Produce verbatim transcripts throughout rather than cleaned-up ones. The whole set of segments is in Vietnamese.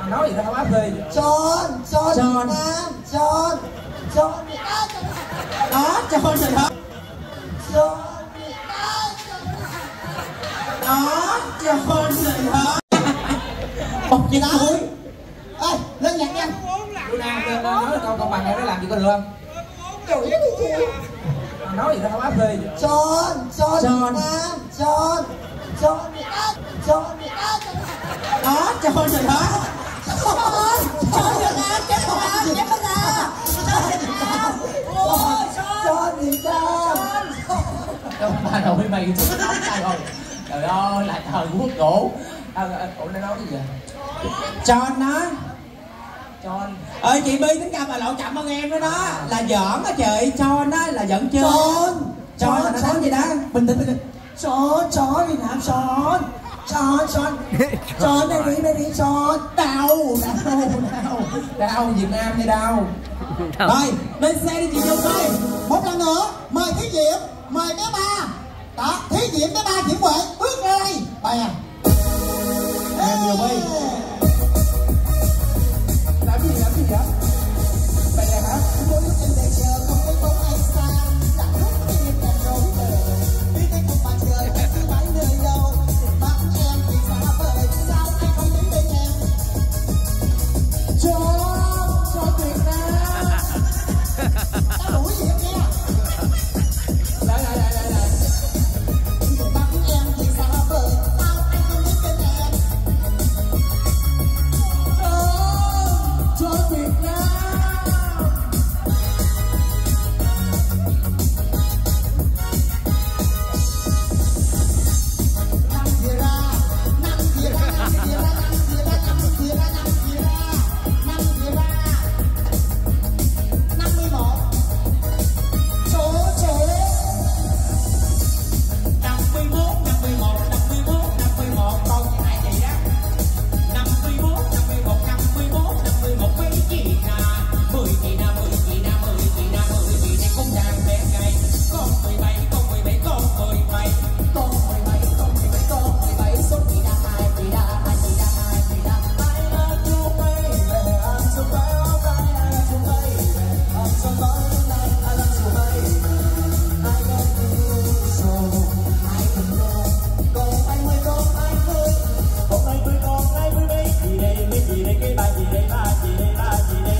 nói gì tao áp đi. Tròn, tròn Tròn. Nam, tròn, tròn Việt Nam. Đó, tròn rồi đó. Tròn Việt Nam. Đó, tròn rồi đó. Một gì đó. Ê, lên nhạc nha. Luna, nói câu công bằng này nó làm gì có được không? Chửi đi chị. Nói gì tao áp đi. Tròn, tròn Tròn. Việt Nam, tròn, tròn Việt Nam, tròn Việt Nam. Đó, tròn rồi đó. Tròn Việt Nam, chết rồi, chết rồi. Tròn Việt Nam. Không, bà nội mày chút nóng tay rồi. Trời ơi, lại thời quốc cổ. À, ủa nó nói cái gì vậy? Tròn đó. Tròn. Ơi chị My tính ra bà lộ chậm hơn em đó đó. Là giỡn á chị, tròn đó là giỡn chơi. Tròn. Tròn là nó nói gì đó. Bình tĩnh bình tĩnh. Tròn, tròn Việt Nam, tròn. Tròn, tròn. Tròn này đi, đây đi, tròn. Đau, đau, đau. Đau Việt Nam như đau. Rồi, lên xe đi chị Dung ơi. Một lần nữa, mời Thí Diệm, mời bé Ba. Đó, Thí Diệm bé Ba Diễm Huệ bước ra đây. Bè. Em nhiều My. Làm gì làm gì vậy? Bè hả? Mỗi lúc em đợi chờ không thấy bóng anh xa. Đã lúc tim em rối bời. Biết anh không bàn trời em cứ mãi nơi đâu. Mắt em thì xa vời. Sao anh không đến bên em? Cho, cho Việt Nam. Tao đuổi Diệm nha. Lại lại lại lại lại. Mắt em thì xa vời. Sao anh không đến bên em? Cho, cho Việt Nam. Năm kia ra, năm kia ra, năm kia ra, năm kia ra, năm kia ra, năm kia ra, năm kia ra. Năm mươi một. Số chế. Năm mươi mốt, năm mươi một, năm mươi mốt, năm mươi một. Con chị hai chị đó. Năm mươi mốt, năm mươi một, năm mươi mốt, năm mươi một. Mấy chị nà. Mười chị nà, mười chị nà, mười chị nà, mười chị này cũng đang bé ngày. Con mười bảy, con mười bảy, con mười bảy. Con mười bảy, con mười bảy, con mười bảy. Số chị đã hai, chị đã hai, chị đã hai, chị đã hai. I love you baby, I'm so proud, I love you baby, I'm so proud tonight, I love you baby, I love you so I can know. Con anh ơi, con anh ơi, Con ơi với con ai với mấy chị đây mấy chị đây cái ba chị đây ba chị đây ba chị đây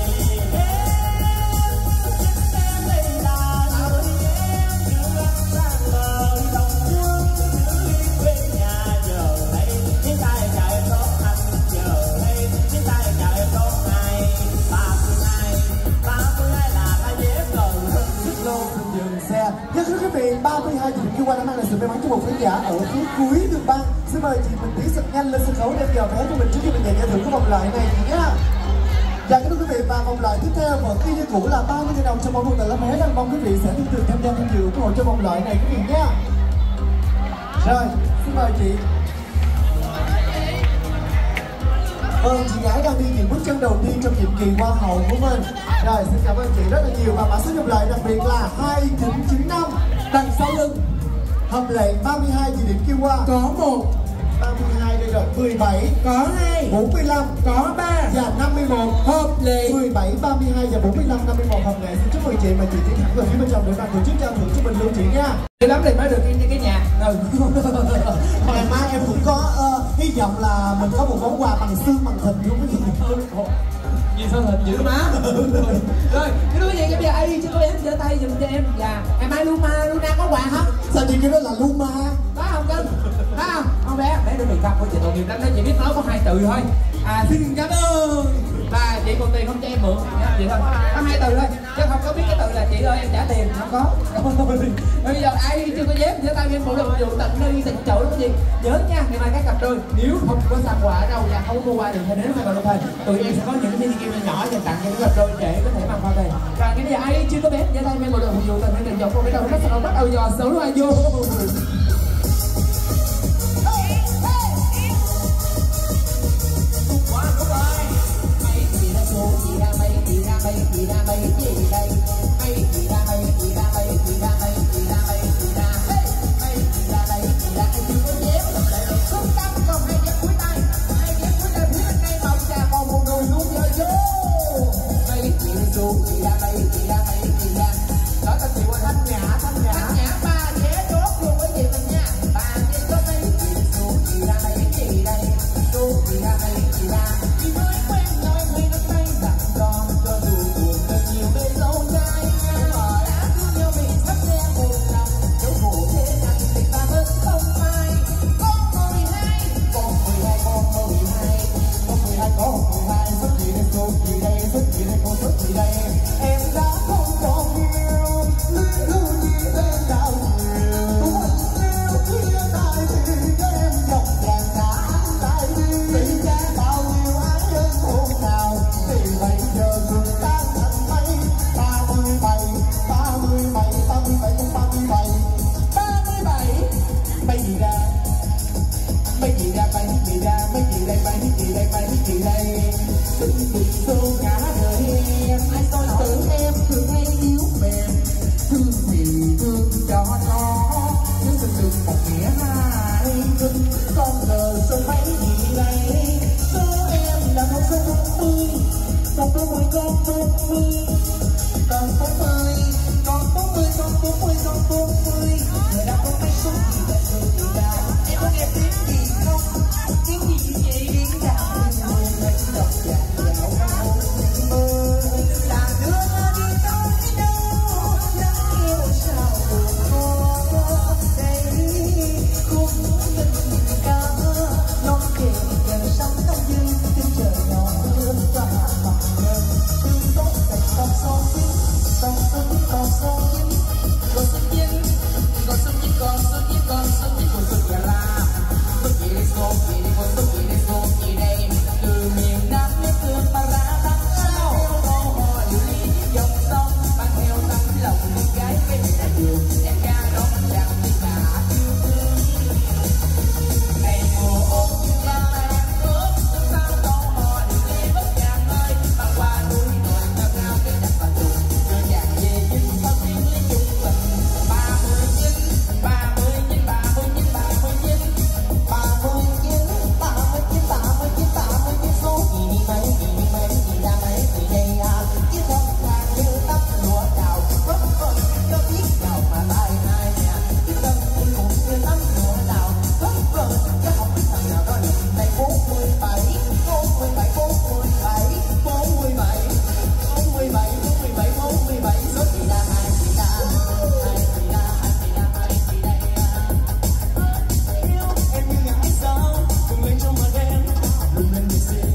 em đây là nào đi em chưa sang bờ lòng dương giữ quê nhà chờ đây những tay chào em đón anh chờ đây những tay chào em đón ngày ba mươi hai ba mươi hai là ta dễ cầu Xích Lô xin dừng xe. Thưa quý vị, ba mươi hai điểm Q một đã mang lại sự may mắn cho một khán giả ở phía cuối đường băng. Xin mời chị Bình Tí thật nhanh lên sân khấu đem vào vé cho mình trước khi mình nhận giải thưởng của vòng loại này chị nhé. Dạ kính thưa quý vị, và vòng loại tiếp theo vẫn y như cũ là ba mươi nghìn đồng cho mỗi một tờ lá vé. Đang mong quý vị sẽ tin tưởng tham gia tham dự ủng hộ cho vòng loại này quý vị nhé. Rồi, xin mời chị. Vâng, chị gái đang đi những bước chân đầu tiên trong nhiệm kỳ hoa hậu của mình. Rồi, xin cảm ơn chị rất là nhiều. Và mã số vòng loại đặc biệt là hai chín chín năm. Đằng sau lưng hợp lệ ba mươi hai chỉ điểm kêu qua. Có một. ba mươi hai đây rồi. Mười bảy. Có hai. Bốn mươi lăm. Có ba. Và năm mươi một. Hợp lệ. Mười bảy, ba mươi hai và bốn mươi lăm, năm mươi một hợp lệ. Xin chúc mừng chị mà chị tiến thẳng về phía bên trong để ban tổ chức trao thưởng cho mình luôn chị nha. Đi lắm thì mới được in cái nhà. Ừ. Ngày mai em cũng có uh, hy vọng là mình có một món quà bằng xương bằng thịt luôn cái gì. Gì sao thịt dữ má. Rồi, cái đứa gì cho bây giờ ai cho em giơ tay giùm cho em. Dạ, ngày mai Luna, Luna có quà hả? Sao chị kêu đó là Luma? Có không cưng? Có không? Không bé, bé đứa bị cặp của chị tội nghiệp lắm đó, chị biết nói có hai từ thôi. À, xin cảm ơn. Và chị còn tiền không cho em mượn, vậy thôi. Có hai từ thôi, chứ không có biết cái từ là chị ơi em trả tiền, không có. Bây giờ ai chưa có dép giơ tay em bộ đồ vụ tận nơi tận chỗ cái gì. Nhớ nha, ngày mai các cặp đôi nếu không có sạc quà ở đâu và không có mua quà được thì đến hai bà thôi. Tụi em sẽ có những mini game nhỏ dành tặng cho các cặp đôi để có thể mang qua về. Và cái bây giờ ai chưa có bé giơ tay em bộ đồ vụ tận nơi tận chỗ con bé đầu nó sẽ bắt đầu dò số hoa vô. Hãy subscribe cho kênh Ghiền Mì Gõ để không bỏ lỡ những video hấp dẫn. có một người hai xuất gì đây xuất gì đây xuất gì đây cô xuất gì đây em đã không còn yêu luyến thương gì bên đau nhiều nếu chia tay thì cho em dọc vàng đã tay đi vì cha bao nhiêu ái ân hôm nào thì bây giờ người ta thành mấy ba mươi bảy ba mươi bảy ba mươi bảy ba mươi bảy ba mươi bảy mấy gì ra mấy gì ra mấy gì ra mấy gì đây mấy gì đây mấy gì đây từng từng số cả đời em anh tôi tưởng em thường hay yếu mềm thương thì thương cho nó nhưng thực sự một nghĩa hai thương con đời số mấy gì đây số em là một số bốn mươi một số mười con bốn mươi còn bốn mươi còn bốn mươi còn bốn mươi còn bốn mươi người đã có mấy số gì là số gì ra em có nghe tiếng gì không tiếng gì chị chị tiếng gạo người lấy đọc dạ dạo không mơ là đứa đi đâu đi đâu đáng yêu sao buồn khổ đây khúc tình ca non kề dần sống tâm dưng tiếng trời nhỏ mưa và mặt trời tương tốt thành con son chín con son con son chín con son chín con son chín con son chín con son chín con son gà la số gì đây số gì đây con số gì đây số gì đây từ miền Nam đến thương Ba Ra Bắc sao câu hò điều ly dòng sông mang theo tấm lòng con gái bên nhà đường em ca đón chào tất cả yêu thương ngày mùa ôn ba em ước sao câu hò điều ly bất ngàn ơi băng qua núi đồi ngao ngao cái đất và trùng đưa vàng về dinh bao tiếng lý chung tình ba mươi chín ba mươi chín ba mươi chín ba mươi chín ba mươi chín ba mươi chín ba mươi chín ba mươi chín số gì đi mấy gì đi mấy gì ra mấy gì đây à chứ không hàng như tóc lúa đào vất vẩn cho biết đào mà tay hai nhà chứ cần như một như tóc lúa đào vất vẩn chứ không biết thằng nào đó được này bốn mươi bảy bốn mươi bảy bốn mươi bảy bốn mươi bảy bốn mươi bảy bốn mươi bảy bốn mươi bảy số gì ra hai gì ra hai gì ra hai gì ra hai gì đây yêu em như ngải sao cùng lên trong màn đêm lung lên người xinh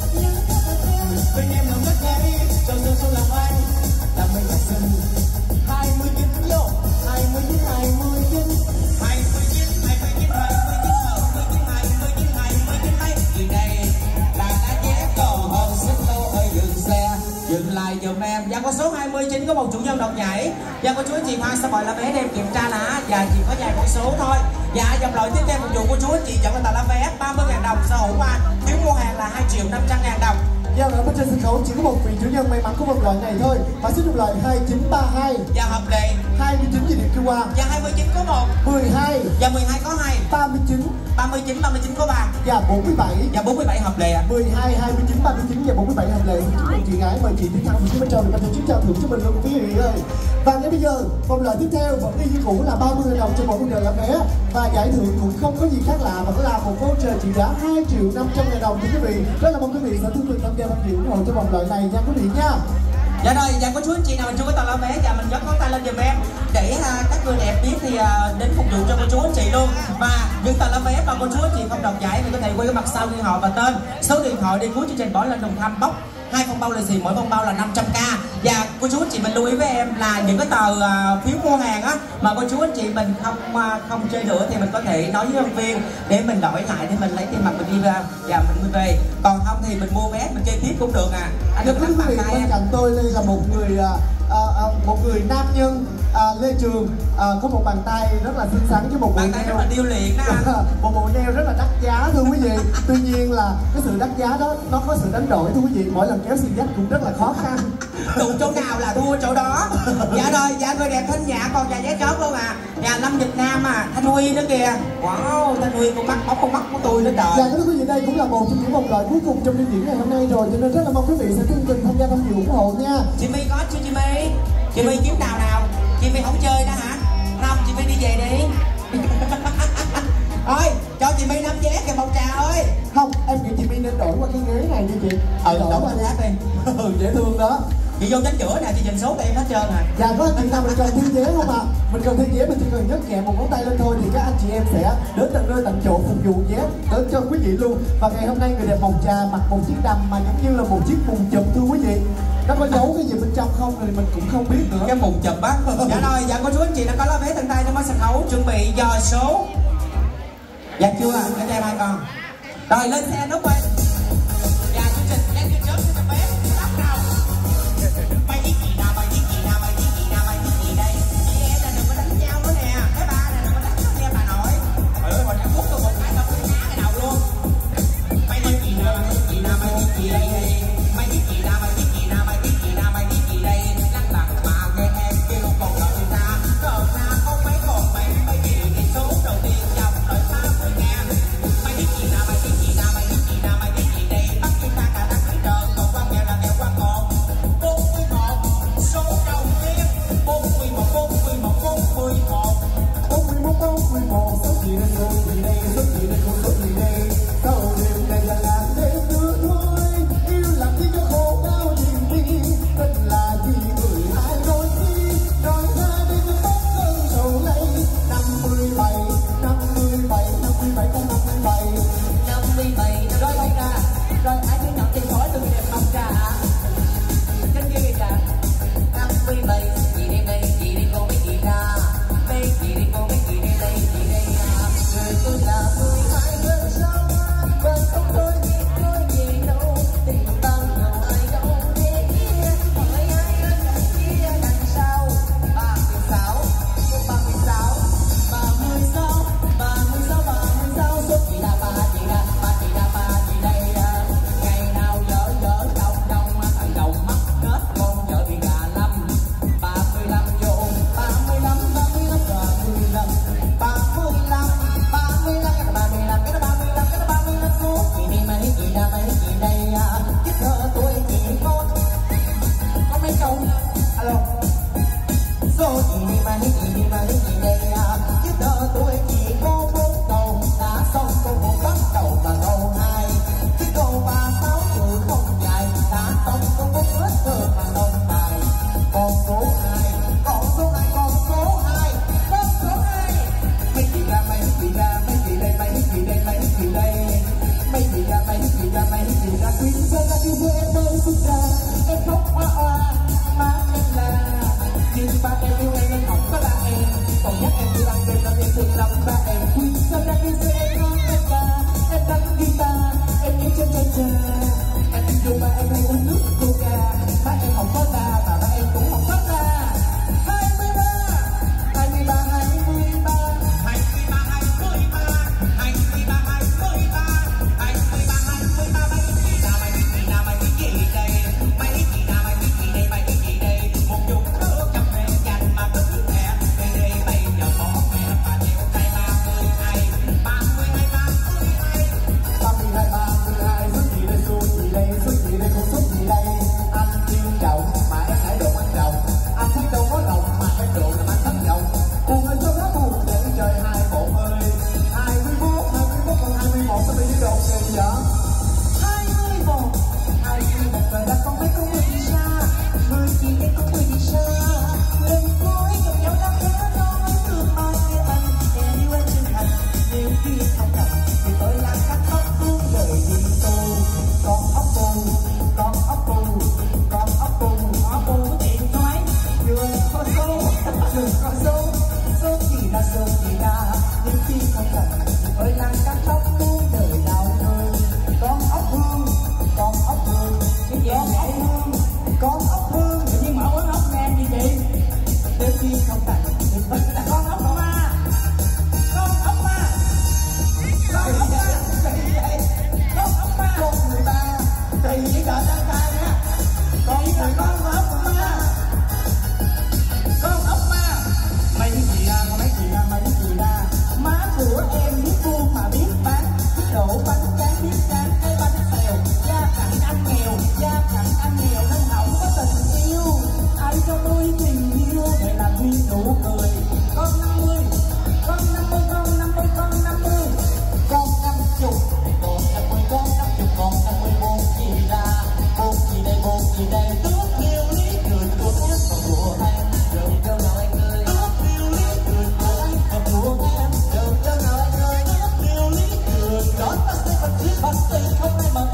bên em lòng ngất ngây trong sương sương làm anh làm mây nhạc xinh hai mươi chín vô hai mươi chín hai mươi chín hai mươi chín hai mươi chín hai mươi chín hai mươi chín hai mươi chín mấy gì đây là đã vé cầu hơn xích lô ơi dừng xe dừng lại giùm em. Dạ con số hai mươi chín có một chủ nhân đồng nhảy. Dạ cô chú anh chị khoan sao mời là vé đem kiểm tra là dạ chỉ có vài con số thôi. Dạ dòng loại tiếp theo phục vụ cô chú anh chị chọn là tờ lá vé ba mươi ngàn đồng sở hữu qua phiếu mua hàng là hai triệu năm trăm ngàn đồng. Dạ ở bên trên sân khấu chỉ có một vị chủ nhân may mắn của một loại này thôi. Mã số chục loại hai chín ba hai. Dạ hợp lệ. hai mươi chín gì điểm kêu qua. Dạ hai mươi chín có một. mười hai. Dạ mười hai có hai. ba mươi chín. ba mươi chín ba mươi chín có ba. Dạ bốn mươi bảy. Dạ bốn mươi bảy hợp lệ ạ. mười hai, hai mươi chín, ba mươi chín và bốn mươi bảy hợp lệ. Chúc mừng chị gái, mời chị tiến thẳng xuống bên trong để tổ chức trao thưởng cho mình luôn quý vị ơi. Và ngay bây giờ vòng loại tiếp theo vẫn y như cũ là ba mươi ngàn đồng cho mỗi người là vé và giải thưởng cũng không có gì khác lạ mà đó là một voucher trị giá hai triệu năm trăm ngàn đồng thưa quý vị. Rất là mong quý vị sẽ thương tình tham gia tham dự ủng hộ cho vòng loại này nha quý vị nha. Dạ rồi, dạ có chú anh chị nào mình chưa có tờ lá vé, dạ mình nhấc ngón tay lên giùm em để uh, các người đẹp biết thì uh, đến phục vụ cho cô chú anh chị luôn. Và những tờ lá vé mà cô chú anh chị không đoạt giải thì có thể quay cái mặt sau ghi họ và tên, số điện thoại đi cuối chương trình bỏ lên đồng thăm bóc hai phong bao lì xì, mỗi phong bao là năm trăm k. Và cô chú anh chị mình lưu ý với em là những cái tờ uh, phiếu mua hàng á mà cô chú anh chị mình không uh, không chơi nữa thì mình có thể nói với nhân viên để mình đổi lại để mình lấy tiền mặt mình đi ra và mình về. Còn không thì mình mua vé mình chơi tiếp cũng được à. Anh được quý vị bên cạnh tôi đây là một người uh, uh, một người nam nhân uh, Lê Trường uh, có một bàn tay rất là xinh xắn với một bộ bàn tay rất là điêu luyện đó anh. Một bộ nail rất là đắt giá thưa quý vị. Tuy nhiên là cái sự đắt giá đó nó có sự đánh đổi thưa quý vị, mỗi lần kéo xì dắt cũng rất là khó khăn. Tụ chỗ nào là thua chỗ đó. Dạ rồi, dạ người đẹp thanh nhã còn già vé chót luôn à. Nhà Lâm Việt Nam à, Thanh Huy nữa kìa. Wow, Thanh Huy con mắt bóng con mắt của tôi nữa trời. Dạ thưa quý vị, đây cũng là một trong những vòng loại cuối cùng trong đêm diễn ngày hôm nay rồi, cho nên rất là mong quý vị sẽ thương tình tham gia tham dự ủng hộ nha. Chị My có chưa chị My? Chị My kiếm nào nào? Chị My không chơi đó hả? Không, chị My đi về đi. Thôi, cho chị My năm vé kìa Bông Trà ơi. Không, em nghĩ chị My nên đổi qua cái ghế này đi chị. Ừ, đổi qua khác đi. Ừ, dễ thương đó. chị vô tránh chữa nè, chị nhìn số em hết trơn à. Dạ có anh chị nào mình cần thiên chế không ạ? À? Mình cần thiên chế, mình chỉ cần nhấc nhẹ một ngón tay lên thôi thì các anh chị em sẽ đến tận nơi tận chỗ phục vụ vé đến cho quý vị luôn. Và ngày hôm nay người đẹp màu trà mặc một chiếc đầm mà giống như là một chiếc mùng chụp thưa quý vị. Nó có giấu cái gì bên trong không thì mình cũng không biết nữa. Cái mùng chụp á. Dạ rồi, dạ cô chú anh chị đã có lá vé tận tay trong máy sân khấu, chuẩn bị dò số. Dạ chưa à, cái em hai con. Rồi lên xe nút ơi. Dạ chương trình đang chương chớp cho vé bắt đầu. Mày biết gì nào, mày biết gì nào, mày biết gì nào, mày biết gì đây. Chị em là đừng có đánh nhau nữa nè. Cái ba là đừng có đánh nhau nha bà nội. Trời ơi, hồi nãy phút tôi một cái tao cứ nhá cái đầu luôn. Mày biết gì nào, mày biết gì nào, mày biết gì đây. Mày biết gì nào, mày biết gì nào, mày biết gì nào, mày biết gì đây. Lắc lặng mà nghe em kêu còn đợi ra. Cờ na không mấy còn mày, mày biết thì số đầu tiên dòng đợi xa mười ngàn. Mày biết gì nào, mày biết gì nào, mày biết gì nào, mày biết gì đây. Bắt chúng ta cả đắc trơn, còn qua nghèo là nghèo qua còn. Bốn mươi một, số đầu tiên. Bốn mươi một, bốn mươi một, bốn mươi một. Bốn mươi một, bốn mươi một, số gì đây, số gì đây, số gì đây, số gì đây. Sau đêm này là làm đêm nữa thôi. Yêu làm chi cho khổ đau gì đi. Tên là gì người ai nói chi. Nói ra đi cho tốt cơn sầu này. Năm mươi bảy, năm mươi bảy, năm mươi bảy, con năm mươi bảy. Năm mươi bảy, rồi bay ra. Rồi ai cứ nhận tiền hỏi đừng đẹp mong trả. Trên kia kìa. Năm mươi bảy, chị đi đây, chị đi cô mấy chị ra. Đây chị đi cô mấy chị đi đây, chị đây à. Người tôi là mười hai cơn sâu. Vẫn không thôi biết nói gì đâu. Tình tăng nào ai đâu để kia. Hỏi ai ở kia đằng sau. Ba mươi sáu, ba mươi sáu, ba mươi sáu, ba mươi sáu, ba mươi sáu. Số chị là ba chị là ba chị là ba chị đây à. Ngày nào dở dở đông đông thằng đầu mắt hết con vợ thì gà lâm. Ba mươi lăm vô, ba mươi lăm, ba mươi lăm, ba mươi lăm, ba mươi lăm, ba mươi lăm, cái ba mươi lăm, cái ba mươi lăm, cái ba mươi lăm. Số chị đi mấy chị ra mấy chị đây à. Chứ thơ tuổi chị con có mấy câu alo. Số chị đi mấy chị đi mấy chị đây à. Chứ thơ tuổi chị có bốn câu đã xong câu một bắt đầu và câu hai. Cái câu ba sáu từ không dài đã xong câu bốn hết thơ mà không bài. Còn số hai, còn số hai, còn số hai, con số hai. Mấy chị ra mấy chị ra mấy chị đây mấy chị đây mấy chị đây. Mấy chị ra mấy chị ra mấy chị ra. Quyến sơn ra yêu em ơi xuất ra. Em khóc hoa hoa má em là. Nhưng ba em yêu em em không có là em. Còn nhắc em yêu anh đêm là em thương lòng ba em. Quyến sơn ra yêu em ngon em là. Em đánh guitar, em nhảy chân chân chân. Em yêu ba em hay uống nước coca. Ba em không có ra mà ba em cũng không có ra. Hai mươi ba, hai mươi ba, hai mươi ba, hai mươi ba, hai mươi ba, hai mươi ba, hai mươi ba, hai mươi ba, hai mươi ba. Mấy chị nào mày biết gì nào mày biết gì đây. Mấy chị nào mày biết gì đây mày biết gì đây. Một chút nước trong mê dành mà cứ thẻ. Đây đây bây giờ bỏ mẹ mà điều tay ba mươi hai, ba mươi hai, ba mươi hai. Ba mươi hai, ba mươi hai, số gì đây, số gì đây, số gì đây, con số gì đây. Anh yêu chồng mà em lại đồ ăn rồng. Anh thấy đâu có rồng mà em đồ làm anh thất vọng. Buồn ơi cho nó buồn để trời hai bộ ơi. Hai mươi mốt, hai mươi mốt còn hai mươi một sao bị đi đột kỳ vậy? Hai mươi một, hai mươi một rồi đã con mấy con người đi xa. Người chị đây con người đi xa. Lần cuối gặp nhau đã khẽ nói thương mai anh. Em yêu anh chân thành, nếu khi không gặp thì tôi là cắt tóc thương đời đi tu. Con ốc bù, con ốc bù, con ốc bù, ốc bù có điện thoại. Chưa có số, chưa có số. Số gì là số gì là. Nhưng khi không gặp thì tôi là cắt tóc thương đời đau thương. Con ốc hương, con ốc hương, Cái gì con ốc vậy? hương, con ốc hương. Tự nhiên mở quán ốc nghe gì chị? Nếu khi không gặp thì tôi là con ốc ma. Con ốc ma. Con ốc ma. Con ốc ma. Con người ta, thì chỉ đợi đăng cai nha. Con người con ốc ma, Con ốc ma. mấy chị ra, mấy chị ra, mấy chị ra. Má của em biết buôn mà biết bán. Biết đổ bánh tráng biết tráng cái bánh xèo. Gia cảnh anh nghèo, gia cảnh anh nghèo nên không có tình yêu. Ai cho tôi tình yêu để làm duyên nụ cười. Con năm mươi, con năm mươi, con năm mươi, con năm mươi. Con năm chục, con năm mươi, con năm chục, con năm mươi bốn chị ra. Bốn bác sĩ không ai mà